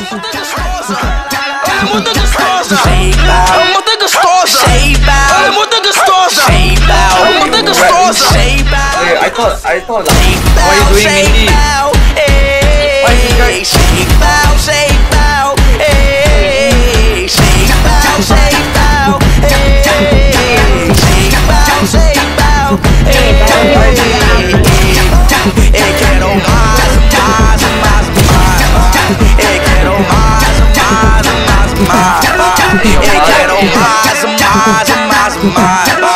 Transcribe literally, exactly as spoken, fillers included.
muito gostosa. Ela é muito gostosa. Ela é muito gostosa. Ela é muito gostosa. Ela é muito gostosa. I thought, I thought, like, what are you doing, Mindy? Why is you Shake bow, shake bow, hey. Shake bow, shake bow, hey. Shake bow, shake bow, hey. Eu quero mais, mais, mais, mais. Eu quero mais, mais, mais, mais. Eu quero mais, mais, mais, mais.